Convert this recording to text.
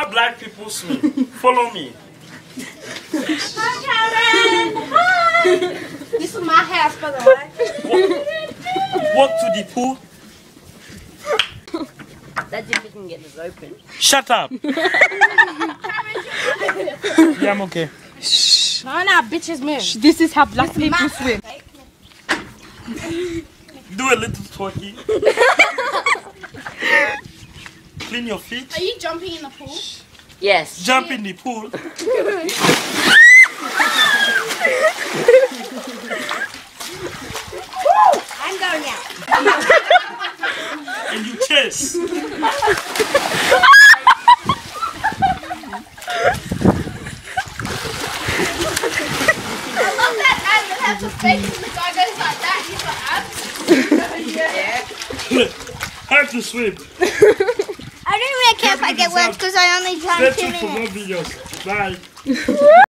how black people swim. Follow me. Hi, Karen. Hi. This is my house, by the way. Walk to the pool. That's if we can get this open. Shut up. Yeah, I'm okay. No, bitches move. This is how black people swim. Do a little twerky. Clean your feet. Are you jumping in the pool? Yes. Jump in the pool. I'm going out. And you chase. Have to face and the guy goes like that. He's like, How to swim. I don't really care if I get wet because I only try Stay 2 tuned for more minutes. videos. Bye.